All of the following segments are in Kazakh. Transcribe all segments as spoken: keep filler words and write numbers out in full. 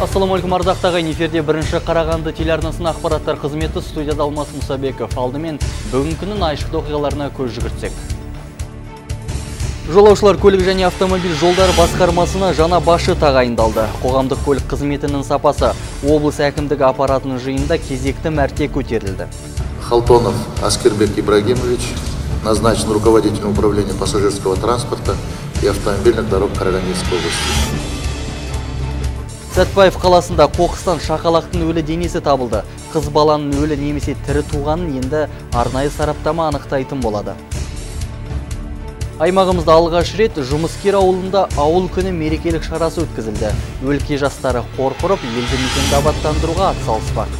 Ассалаумалейкум ардақтағы эфирде бірінші Қарағанды телеарнасының ақпараттар қызметі, студияда Алмас Мұсабеков. Алдымен бүгінкінің айшықты оқиғаларына көз жүгіртсек. Жолаушылар көлік және автомобиль жолдары басқармасына жаңа басшы тағайындалды. Қоғамдық көлік қызметінің сапасы облыс әкімдігі аппаратының жиынында кезекті мәрте көтерілді. Халтонов Аскербек Ибрагимович назначен руководителем управления пассажирского транспорта и автомобильных дорог Карагандинской области. Сәтбаев қаласында қоқыстан шақалақтың өлі денесі табылды. Қыз баланың өлі немесе тірі туғанын енді арнайы сараптама анықтайтын болады. Аймағымызда алғаш рет Жұмыскер ауылында ауыл күні мерекелік шарасы өткізілді. Өлке жастары қор құрып, елді мекенді абаттандыруға атсалыспақ.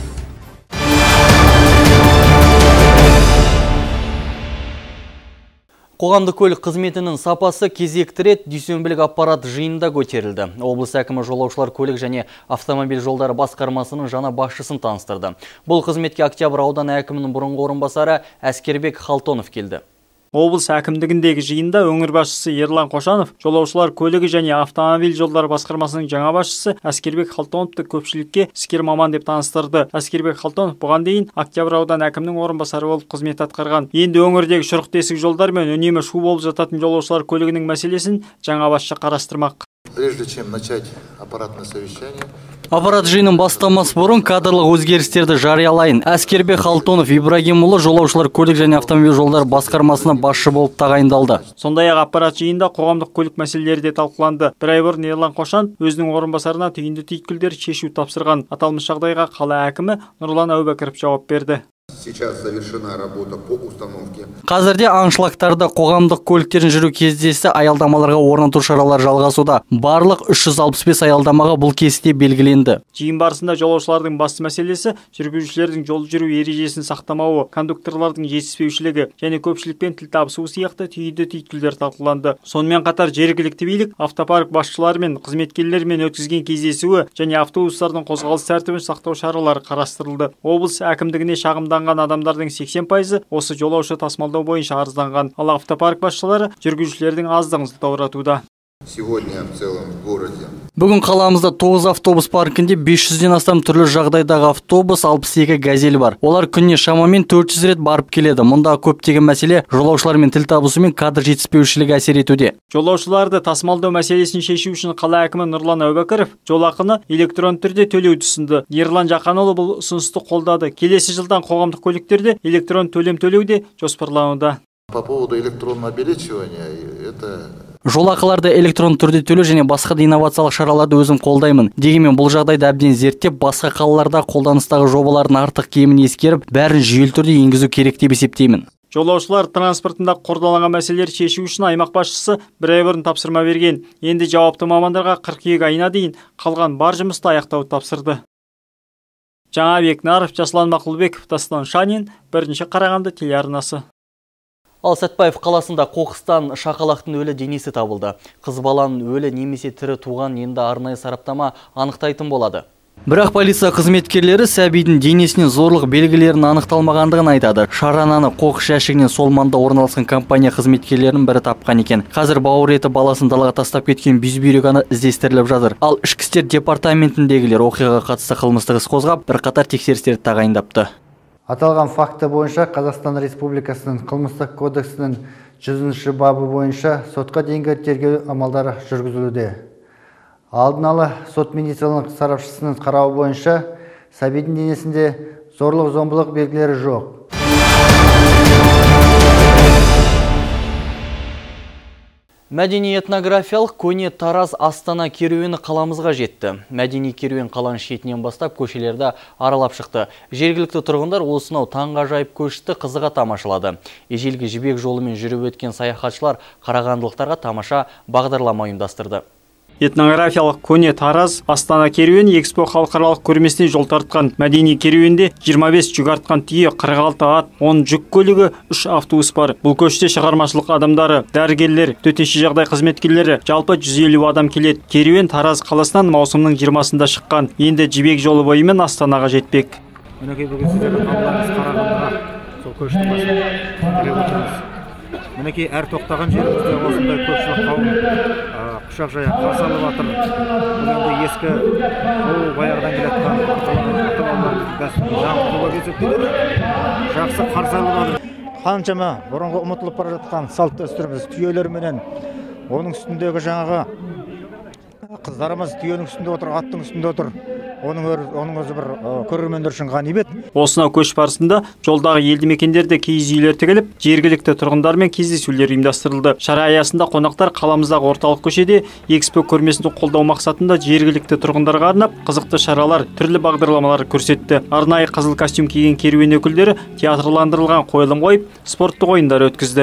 Қоғамдық көлік қызметінің сапасы кезекті рет дүйсенбілік аппарат жиынында көтерілді. Облыс әкімі жолаушылар көлік және автомобиль жолдары басқармасының жаңа басшысын таныстырды. Бұл қызметке Октябрь ауданы әкімінің бұрынғы орынбасары Әскербек Халтонов келді. Облыс әкімдігіндегі жиында өңір басшысы Ерлан Қошанов, жолаушылар көлігі және автомобиль жолдары басқармасының жаңа басшысы Әскербек Халтоновты көпшілікке іскер маман деп таныстырды. Әскербек Халтонов бұған дейін Октябрь ауданы әкімінің орынбасары болып қызмет атқарған. Енді өңірдегі шұрық тесік жолдар мен үнемі шу болып жататын жолаушылар көлігінің мәселесін жаңа басшы қарастырмақ. Прежде чем начать аппаратное совещание, Аппарат жиынын бастамас бұрын кадрлық өзгерістерді жариялайын. Әскербек Халтонов Ибрагимұлы жолаушылар көлік және автомобиль жолдары басқармасына басшы болып тағайындалды. Сондай-ақ аппарат жиында қоғамдық көлік мәселелері де талқыланды. Bir ай бұрын Ерлан Қошан өзінің орынбасарына түйінді түйткілдер шешу тапсырған. Аталмыш жағдайға қала әкімі Нұрлан Әубәкіров жауап берді. Сейчас завершена работа по установке. Қазірде аншлагтарда қоғамдық көліктерін жүру кездесі аялдамаларға орнату шаралар жалғасуда. Барлық үш жүз алпыс бес аялдамаға бұл кесте белгіленді. Жиын барысында жолаушылардың басты мәселесі жүргізушілердің жол жүру ережесін сақтамауы, кондукторлардың жетіспеушілігі және көпшілікпен тіл табысуы сияқты түйінді түйткілдер талқыланды. Сонымен қатар жергілікті билік автопарк басшылары мен қызметкерлермен өткізген кездесуі және автобустардың қозғалыс тәртібін сақтау шаралары қарастырылды. Облыс әкімдігіне шағымданған адамдардың сексен пайызы осы жолаушы тасымалдау бойынша арызданған. Ал автопарк басшылары жүргізушілердің аздығын сылтауратуда. Сегодня в целом в городе. Бүгін қаламызда тоғыз автобус паркінде бес жүзден астам түрлі жағдайдағы автобус, алпыс екі газель бар. Олар күніне шамамен төрт жүз рет барып келеді. Мұнда көптеген мәселе жолаушылармен тіл табысу мен кадр жетіспеушілігі әсер етуде. Жолаушыларды тасымалдау мәселесін шешу үшін қала әкімі Нұрлан Әубәкіров жолақыны электрон түрде төлеуді ұсынды. Ерлан Жақанұлы бұл ұсынысты қолдады. Келесі жылдан қоғамдық көліктерде электрон төлем төлеуде жоспарлануда. По поводу электронного обелечивания, это Жолақыларды электрон түрде төлеу және басқа да инновациялық шараларды өзім қолдаймын. Дегенмен бұл жағдайды әбден зерттеп, басқа қалаларда қолданыстағы жобалардың артық кемін ескеріп, бәрін жүйелі түрде енгізу керек деп есептеймін. Жолаушылар транспортында қордаланған мәселелер шешу үшін аймақ басшысы бір ай бұрын тапсырма берген. Енді жауапты мамандарға қыркүйек айына дейін қалған бар жұмысты аяқтауды тапсырды. Жаңабек Наров, Жаслан Мақұлбеков, Дастан Шанин, бірінші Қарағанды телеарнасы. Ал Сәтбаев қаласында қоқыстан шақалақтың өлі денесі табылды. Қыз баланың өлі немесе тірі туған енді арнайы сараптама анықтайтын болады. Бірақ полиция қызметкерлері сәбидің денесінен зорлық белгілерін анықталмағандығын айтады. Шарананы қоқыс жәшігінен сол маңда орналасқан компания қызметкерлерінің бірі тапқан екен. Қазір бауыр еті баласын далаға тастап кеткен бүйзбүйреганы іздестіріліп жатыр. Ал ішкі істер департаментіндегілер оқиғаға қатысты қылмыстық іс қозғап, бірқатар тексерістерді тағайындапты. Аталған факті бойынша Қазақстан Республикасының қылмыстық кодексінің жүзінші бабы бойынша сотқа дейінгі тергеу амалдары жүргізілуде. Алдын ала сот медициналық сарапшысының қарауы бойынша сәбидің денесінде зорлық-зомбылық белгілері жоқ. Мәдени этнографиялық көне Тараз Астана керуені қаламызға жетті. Мәдени керуен қаланың шетінен бастап көшелерді аралап шықты. Жергілікті тұрғындар осынау таңғажайып көшті қызыға тамашалады. Ежелгі жібек жолымен жүріп өткен саяхатшылар қарағандылықтарға тамаша бағдарлама ұйымдастырды. Этнографиялық көне Тараз Астана керуен Экспо халықаралық көрмесіне жол тартқан. Мәдени керуенде жиырма бес жүк артқан түйе, қырық алты ат, он жүк көлігі, үш автобус бар. Бұл көште шығармашылық адамдары, дәрігерлер, төтенше жағдай қызметкерлері, жалпы жүз елу адам келеді. Керуен Тараз қаласынан маусымның жиырмасында шыққан. Енді жібек жолы бойымен Астанаға жетпек. Мінекей бүгін сіздерді қабылдаймыз Қарағандыға. Сол көштің басын мінекей әр тоқтаған жерімізде осындай көпшілік қауым құшақ жая қарсы алып жатыр. Бұл енді ескі ол баяғыдан келатқан дәстүрді жаңғыртуға кезектеледі. Жақсы қарсы алып жатыр. Қаншама бұрынғы ұмытылып бара жатқан салт дәстүріміз түйелерменен, оның үстіндегі жаңағы қыздарымыз түйенің үстінде отыр, аттың үстінде отыр. Оның оның өзі бір көрермендер үшін ғанибет. Осынау көш барысында жолдағы елді мекендерде киіз үйлер тігіліп, жергілікті тұрғындармен кездесулер ұйымдастырылды. Шара аясында қонақтар қаламыздағы орталық көшеде экспо көрмесін қолдау мақсатында жергілікті тұрғындарға арнап қызықты шаралар, түрлі бағдарламалар көрсетті. Арнайы қызыл костюм киген керуен өкілдері театрландырылған қойылым қойып, спорттық ойындар өткізді.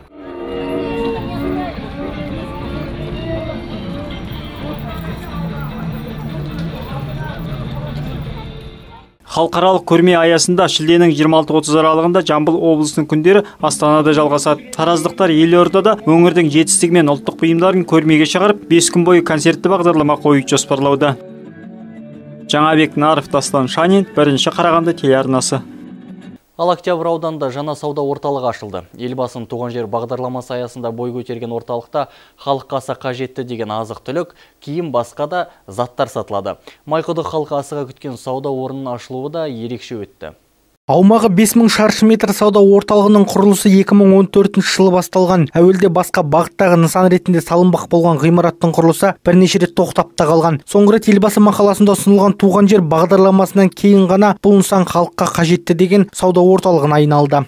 Халықаралық көрме аясында шілденің жиырма алты отыз аралығында Жамбыл облысының күндері Астанада жалғасады. Тараздықтар елордада өңірдің жетістігі мен ұлттық бұйымдарын көрмеге шығарып, бес күн бойы концертті бағдарлама қою жоспарлауда. Жаңабек Наров, Дастан Шанин, бірінші Қарағанды телеарнасы. Ал Октябрь ауданында жаңа сауда орталығы ашылды. Елбасының туған жер бағдарламасы аясында бой көтерген орталықта халыққа аса қажетті деген азық-түлік, киім басқа да заттар сатылады. Майқұдық халқы асыға күткен сауда орнының ашылуы да ерекше өтті. Аумағы бес мың шаршы метр сауда орталығының құрылысы екі мың он төртінші жылы басталған. Әуелде басқа бағыттағы нысан ретінде салынбақ болған ғимараттың құрылысы бірнеше рет тоқтап та қалған. Соңғы рет елбасы мақаласында ұсынылған туған жер бағдарламасынан кейін ғана бұл нысан халыққа қажетті деген сауда орталығына айналды.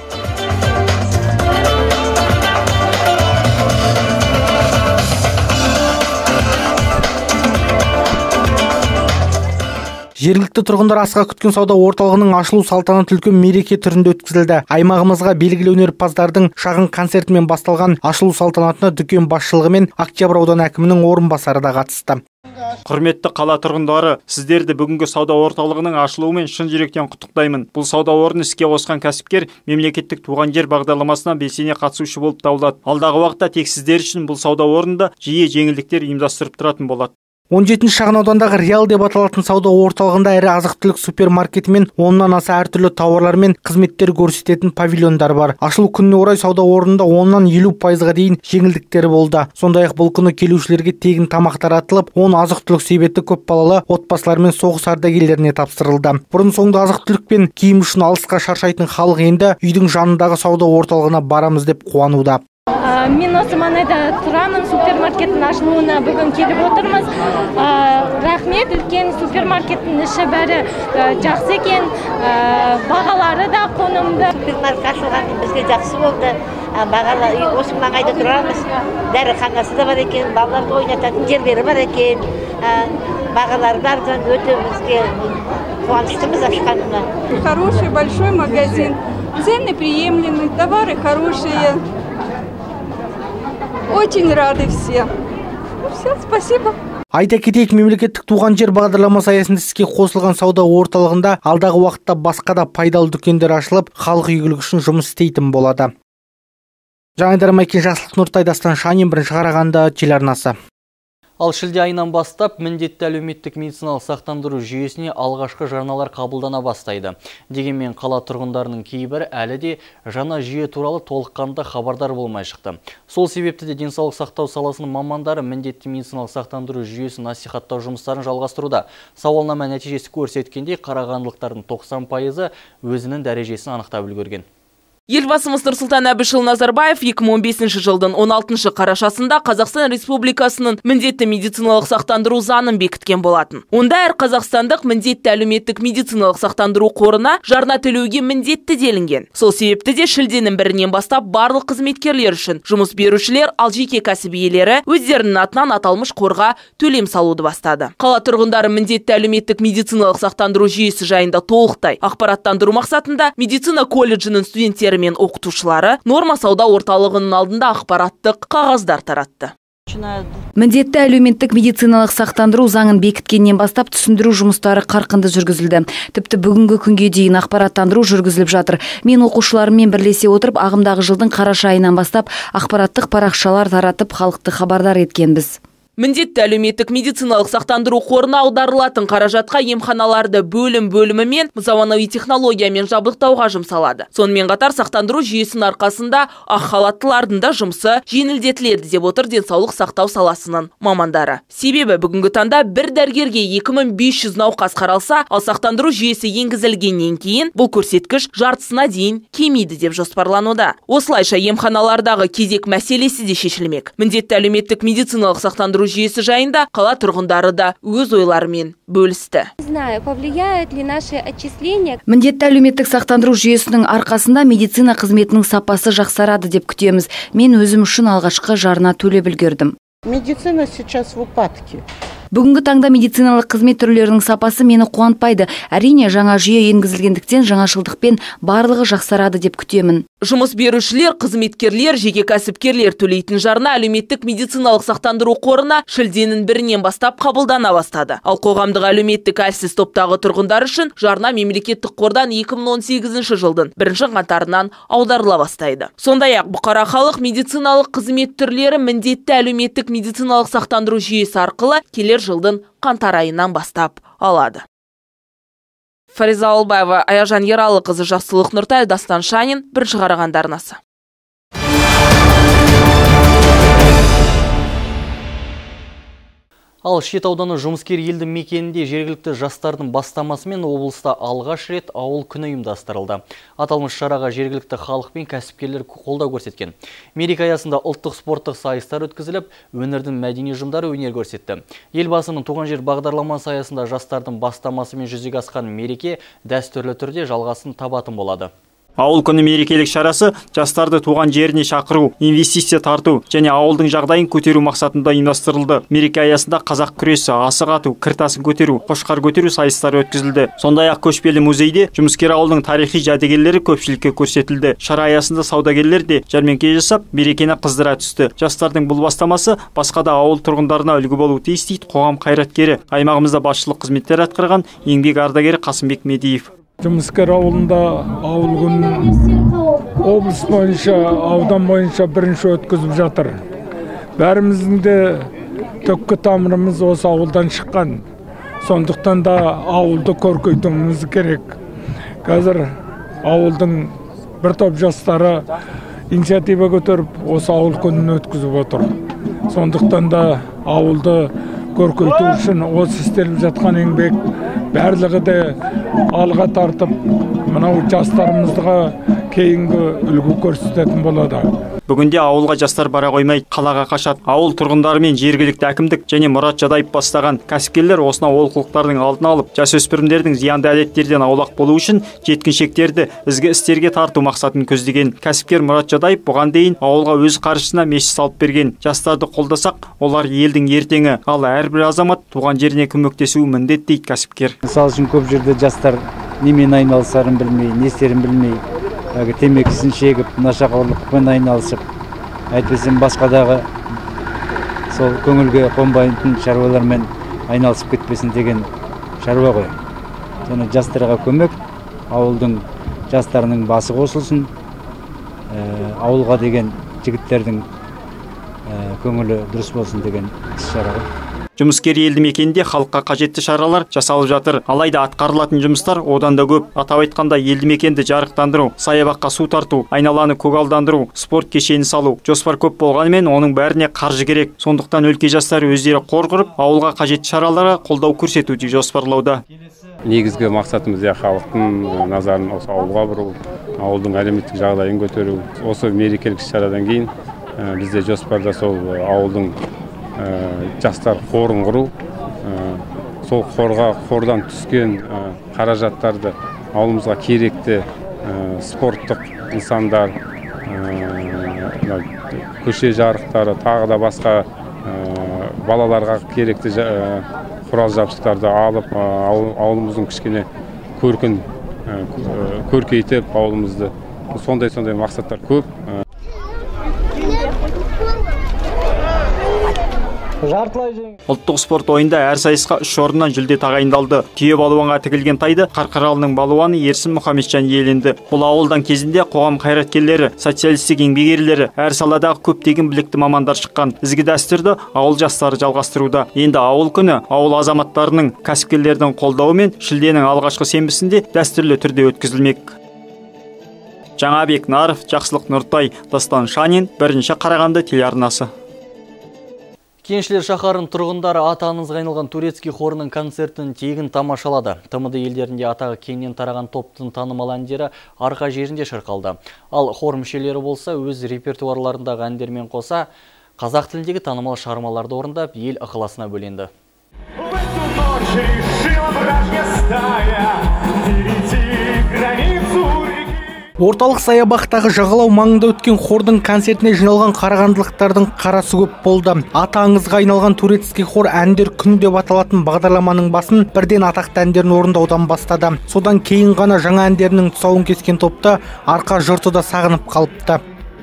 Жергілікті тұрғындар асыға күткен сауда орталығының ашылу салтанаты үлкен мереке түрінде өткізілді. Аймағымызға белгілі өнерпаздардың шағын концертімен басталған ашылу салтанатына дүкен басшылығы мен Октябрь ауданы әкімінің орынбасары да қатысты. Құрметті қала тұрғындары, сіздерді бүгінгі сауда орталығының ашылуымен шын жүректен құттықтаймын. Бұл сауда орнын іске қосқан кәсіпкер мемлекеттік туған жер бағдарламасына белсене қатысушы болып табылады. Алдағы уақытта тек сіздер үшін бұл сауда орнында жиі жеңілдіктер ұйымдастырып тұратын болады. он жетінші шағын аудандағы Реал деп аталатын сауда орталығында әрі азық-түлік супермаркеті мен оннан аса әртүрлі тауарлар мен қызметтер көрсететін павильондар бар. Ашылу күніне орай сауда орнында оннан елу пайызға дейін жеңілдіктер болды. Сондай-ақ бұл күні келушілерге тегін тамақ таратылып, он азық-түлік себетті көп балалы отбасылар мен соғыс ардагерлеріне тапсырылды. Бұрын соңды азық-түлік пен киім үшін алысқа шаршайтын халық енді үйдің жанындағы сауда орталығына барамыз деп қуануда. Мен осы маңайда тұрамын, супермаркеттің ашылуына бүгін келіп отырмыз. Рахмет, үлкен супермаркеттің іші бәрі жақсы екен, бағалары да қонымды. Супермаркет ашылған бізге жақсы болды. Бағалар осы маңайда тұрамыз. Дәріханасы да бар екен, балаларды ойнататын жерлері бар екен. Бағалары бардан өте бізге қуаныштымыз ашқанына. Хороший большой магазин, цены приемлемые, товары хорошие. Очень рады все. Все, спасибо. Айта кетейік, мемлекеттік туған жер бағдарламасы аясында іске қосылған сауда орталығында алдағы уақытта басқа да пайдалы дүкендер ашылып, халық игілігі үшін жұмыс істейтін болады. Жаңайдар Майкен, Жақсылық Нұртай, Дастан Шанин, бірінші Қарағанды телеарнасы. Ал шілде айынан бастап міндетті әлеуметтік медициналық сақтандыру жүйесіне алғашқы жарналар қабылдана бастайды. Дегенмен қала тұрғындарының кейбірі әлі де жаңа жүйе туралы толыққанды хабардар болмай шықты. Сол себепті де денсаулық сақтау саласының мамандары міндетті медициналық сақтандыру жүйесін насихаттау жұмыстарын жалғастыруда. Сауалнама нәтижесі көрсеткендей, қарағандылықтардың тоқсан пайызы өзінің дәрежесін анықтап үлгерген. Елбасымыз Нұрсұлтан Әбішұлы Назарбаев екі мың он бесінші жылдың он алтыншы қарашасында Қазақстан Республикасының міндетті медициналық сақтандыру заңын бекіткен болатын. Онда әр қазақстандық міндетті әлеуметтік медициналық сақтандыру қорына жарна төлеуге міндетті делінген. Сол себепті де шілденің бірінен бастап барлық қызметкерлер үшін жұмыс берушілер, ал жеке кәсіп иелері өздерінің атынан аталмыш қорға төлем салуды бастады. Қала тұрғындары міндетті әлеуметтік медициналық сақтандыру жүйесі жайында толықтай ақпараттандыру мақсатында медицина колледжінің студенттері мен оқытушылары норма сауда орталығының алдында ақпараттық қағаздар таратты. Міндетті әлеуметтік медициналық сақтандыру заңын бекіткеннен бастап түсіндіру жұмыстары қарқынды жүргізілді. Тіпті бүгінгі күнге дейін ақпараттандыру жүргізіліп жатыр. Мен оқушыларыммен бірлесе отырып, ағымдағы жылдың қараша айынан бастап ақпараттық парақшалар таратып, халықты хабардар еткенбіз. Міндетті әлеуметтік медициналық сақтандыру қорына аударылатын қаражатқа емханаларды бөлім-бөлімі мен заманауи технологиямен жабдықтауға жұмсалады. Сонымен қатар сақтандыру жүйесінің арқасында ақ халаттылардың да жұмысы жеңілдетіледі деп отыр денсаулық сақтау саласының мамандары. Себебі бүгінгі таңда бір дәрігерге екі мың бес жүз науқас қаралса, ал сақтандыру жүйесі енгізілгеннен кейін бұл көрсеткіш жартысына дейін кемиді деп жоспарлануда. Осылайша емханалардағы кезек мәселесі де шешілмек. Міндетті әлеуметтік медициналық сақтандыру жүйесі жайында қала тұрғындары да өз ойларымен бөлісті. Знаю, повлияет ли наши отчисления. Міндетті әлеуметтік сақтандыру жүйесінің арқасында медицина қызметінің сапасы жақсарады деп күтеміз. Мен өзім үшін алғашқы жарна төлеп үлгердім. Медицина сейчас в упадке. Бүгінгі таңда медициналық қызмет түрлерінің сапасы мені қуантпайды. Әрине, жаңа жүйе енгізілгендіктен жаңашылдықпен барлығы жақсарады деп күтемін. Жұмыс берушілер, қызметкерлер, жеке кәсіпкерлер төлейтін жарна әлеуметтік медициналық сақтандыру қорына шілденің бірінен бастап қабылдана бастады. Ал қоғамдық әлеуметтік әлсіз топтағы тұрғындар үшін жарна мемлекеттік қордан екі мың он сегізінші жылдың бірінші қаңтарынан аударыла бастайды. Сондай-ақ бұқара халық медициналық қызмет түрлері міндетті әлеуметтік медициналық сақтандыру жүйесі арқылы келер жылдың қаңтар айынан бастап алады. Фариза Албаева, Аяжан Ералықызы, Жақсылық Нұртай, Дастан Шанин, бірінші Қарағанды арнасы. Ал Шет ауданы жұмыскер елді мекенінде жергілікті жастардың бастамасымен облыста алғаш рет ауыл күні ұйымдастырылды. Аталмыш шараға жергілікті халық пен кәсіпкерлер қолдау көрсеткен. Мереке аясында ұлттық спорттық сайыстар өткізіліп, өңірдің мәдени ұжымдары өнер көрсетті. Елбасының туған жер бағдарламасы аясында жастардың бастамасымен жүзеге асқан мереке дәстүрлі түрде жалғасын табатын болады. Ауыл күні мерекелік шарасы жастарды туған жеріне шақыру, инвестиция тарту және ауылдың жағдайын көтеру мақсатында ұйымдастырылды. Мереке аясында қазақ күресі, асық ату, кіртасын көтеру, қошқар көтеру сайыстары өткізілді. Сондай-ақ көшпелі музейде жұмыскер ауылдың тарихи жәдігерлері көпшілікке көрсетілді. Шара аясында саудагерлер де жәрмеңке жасап, мерекені қыздыра түсті. Жастардың бұл бастамасы басқа да ауыл тұрғындарына үлгі болуы тиіс дейді қоғам қайраткері, аймағымызда басшылық қызметтер атқарған еңбек ардагері Қасымбек Медиев. Жұмыскер ауылында ауыл күнін облыс бойынша, аудан бойынша бірінші өткізіп жатыр. Бәріміздің де төккі тамырымыз осы ауылдан шыққан. Сондықтан да ауылды көркейтуіміз керек. Қазір ауылдың бір топ жастары инициатива көтеріп, осы ауыл күнін өткізіп отыр. Сондықтан да ауылды көркейту үшін осы істеліп жатқан еңбек барлығы де алға тартып, мынау жастарымызға кейінгі үлгі көрсететін болады. Бүгінде ауылға жастар бара қоймай, қалаға қашады. Ауыл тұрғындары мен жергілікті әкімдік және Мұрат Жадаев бастаған кәсіпкерлер осынау олқылықтардың алдын алып, жасөспірімдердің зиянды әдеттерден аулақ болу үшін жеткіншектерді ізгі істерге тарту мақсатын көздеген. Кәсіпкер Мұрат Жадаев бұған дейін ауылға өз қаржысына мешіт салып берген. Жастарды қолдасақ, олар елдің ертеңі, ал әрбір азамат туған жеріне көмектесуі міндет дейді кәсіпкер. Мысалы үшін көп жерде жастар немен айналысарын білмей, не істерін білмей, темекісін шегіп, нашақорлықпен айналысып, әйтпесем басқадағы сол көңілге қонбайтын шаруалармен айналысып кетпесін деген шаруа ғой. Соны жастарға көмек, ауылдың жастарының басы қосылсын, ауылға деген жігіттердің көңілі дұрыс болсын деген іс-шара ғой. Жұмыскер елді мекенде халыққа қажетті шаралар жасалып жатыр. Алайда атқарылатын жұмыстар одан да көп. Атап айтқанда елді мекенді жарықтандыру, саябаққа су тарту, айналаны көгалдандыру, спорт кешені салу. Жоспар көп болғанымен оның бәріне қаржы керек. Сондықтан өлке жастары өздері қор құрып, ауылға қажетті шараларға қолдау көрсетуді жоспарлауда. Негізгі мақсатымыз халықтың назарын осы ауылға бұру, ауылдың әлеуметтік жағдайын көтеру. Осы мерекелік шарадан кейін бізде жоспарда сол ауылдың жастар қорын құру, сол қорға қордан түскен қаражаттарды ауылымызға керекті спорттық нысандар, көше жарықтары, тағы да басқа балаларға керекті құрал жабдықтарды алып, ауылымыздың кішкене көркін көркейтіп, ауылымызды сондай-сондай мақсаттар көп. Жартылай жеңіл. Ұлттық спорт ойында әр сайысқа үш орыннан жүлде тағайындалды. Түйе балуанға тігілген тайды Қарқаралының балуаны Ерсін Мұхамеджан иеленді. Бұл ауылдан кезінде қоғам қайраткерлері, социалистік еңбек ерлері, әр саладағы көптеген білікті мамандар шыққан. Ізгі дәстүрді ауыл жастары жалғастыруда. Енді ауыл күні ауыл азаматтарының, кәсіпкерлердің қолдауымен шілденің алғашқы сенбісінде дәстүрлі түрде өткізілмек. Жаңабек Наров, Жақсылық Нұртай, Дастан Шанин, бірінші Қарағанды телеарнасы. Кеншілер шаһарының тұрғындары аты аңызға айналған турецкий хорының концертін тегін тамашалады. Тэ эм дэ елдерінде атағы кеңінен тараған топтың танымал әндері арқа жерінде шырқалды. Ал хор мүшелері болса өз репертуарларындағы әндермен қоса қазақ тіліндегі танымал шығармаларды орындап ел ықыласына бөленді. Орталық саябақтағы жағалау маңында өткен хордың концертіне жиналған қарағандылықтардың қарасы көп болды. Аты аңызға айналған турецкий хор әндер күні деп аталатын бағдарламаның басын бірден атақты әндерін орындаудан бастады. Содан кейін ғана жаңа әндерінің тұсауын кескен топты арқа жұрты да сағынып қалыпты.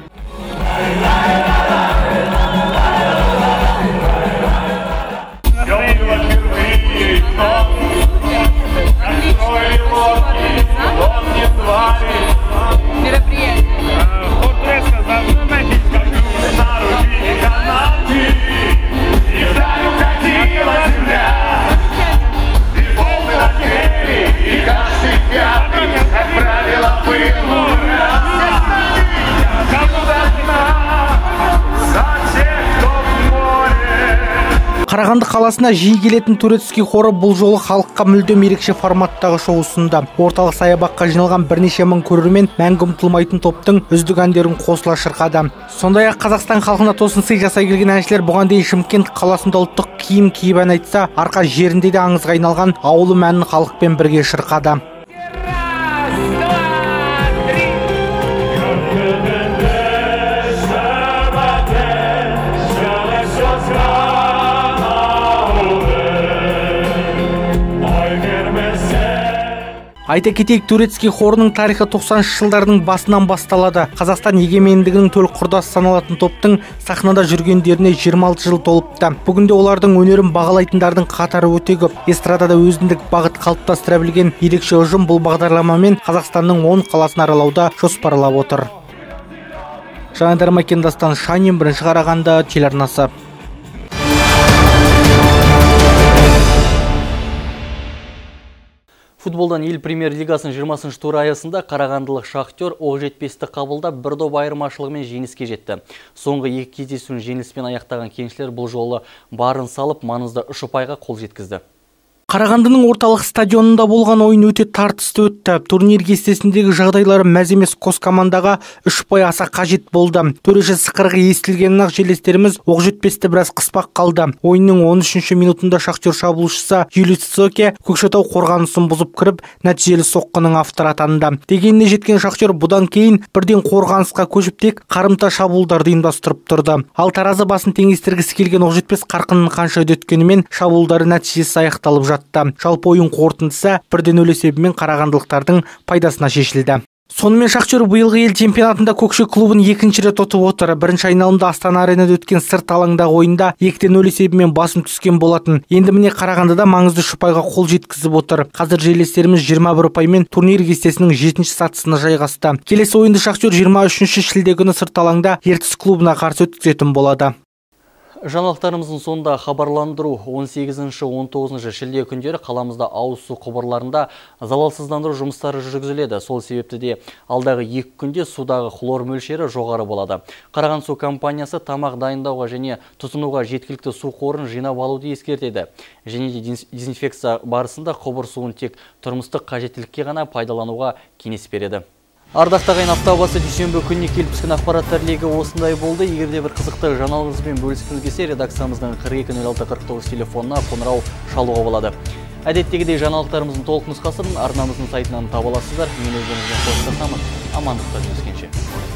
Қарағанды қаласына жиі келетін турецкий хоры бұл жолы халыққа мүлдем ерекше форматтағы шоу ұсынды. Орталық саябаққа жиналған бірнеше мың көрермен мәңгі ұмытылмайтын топтың үздік әндерін қосыла шырқады. Сондай-ақ Қазақстан халқына тосын сый жасай келген әншілер бұған дейін Шымкент қаласында ұлттық киім киіп ән айтса, арқа жерінде де аңызға айналған ауылым әнін халықпен бірге шырқады. Айта кетейік, турецкий хорының тарихы тоқсаныншы жылдардың басынан басталады. Қазақстан егемендігінің төл құрдасы саналатын топтың сахнада жүргендеріне жиырма алты жыл толыпты. Бүгінде олардың өнерін бағалайтындардың қатары өте көп. Эстрадада өзіндік бағыт қалыптастыра білген ерекше ұжым бұл бағдарламамен Қазақстанның он қаласын аралауда жоспарлап отыр. Жанайдар Макен, Дастан Шанин, бірінші Қарағанды телеарнасы. Футболдан ел премьер-лигасының жиырмасыншы туры аясында қарағандылық Шахтер Оқжетпесті қабылдап бір доп айырмашылығымен жеңіске жетті. Соңғы екі кездесуін жеңіліспен аяқтаған кеншілер бұл жолы барын салып, маңызды үш ұпайға қол жеткізді. Қарағандының орталық стадионында болған ойын өте тартысты өтті. Турнир кестесіндегі жағдайлары мәз емес, қос командаға үш ұпай аса қажет болды. Төреші сықырғы естілгеннен-ақ жерлестеріміз Оқжетпесті біраз қыспақ қалды. Ойынның он үшінші минутында Шахтер шабуылшысы Юлий Цоке Көкшетау қорғанысын бұзып кіріп, нәтижелі соққының авторы атанды. Дегеніне жеткен Шахтер бұдан кейін бірден қорғанысқа көшіп тек қарымта шабуылдарды ұйымдастырып тұрды. Ал таразы басын теңестіргісі келген Оқжетпес қарқынын қанша үдеткенімен шабуылдары нәтижесі аяқталып жатты. Жалпы ойын қорытындысы бірден нөл есебімен қарағандылықтардың пайдасына шешілді. Сонымен Шахтер биылғы ел чемпионатында Көкше клубын екінші рет ұтып отыр. Бірінші айналымда Астана аренада өткен сырт алаңдағы ойында екі нөл есебімен басым түскен болатын. Енді міне Қарағандыда маңызды үш ұпайға қол жеткізіп отыр. Қазір жерлестеріміз жиырма бір ұпаймен турнир кестесінің жетінші сатысына жайғасты. Келесі ойынды Шахтер жиырма үшінші шілде күні сырт алаңда Ертіс клубына қарсы өткізетін болады. Жаңалықтарымыздың сонда хабарландыру он сегізінші он тоғызыншы шілде күндері қаламызда ауыз су құбырларында залалсыздандыру жұмыстары жүргізіледі. Сол себепті де алдағы екі күнде судағы хлор мөлшері жоғары болады. Қарағанды су компаниясы тамақ дайындауға және тұтынуға жеткілікті су қорын жинап алуды ескертеді. Және де дезинфекция барысында құбыр суын тек тұрмыстық қажеттілікке ғана пайдалануға кеңес береді. Ардақты ағайын, автобасы дүйсенбі күніне келіп түскен ақпараттар легі осындай болды. Егерде бір қызықты жаңалығыңызбен бөліскіңіз келсе, редакциямыздың қырық екі нөл алты қырық тоғыз телефонына қоңырау шалуға болады. Әдеттегідей жаңалықтарымыздың толық нұсқасын арнамыздың сайтынан таба аласыздар. Мен өздеріңізбен қоштасамын. Амандықта жүздескенше.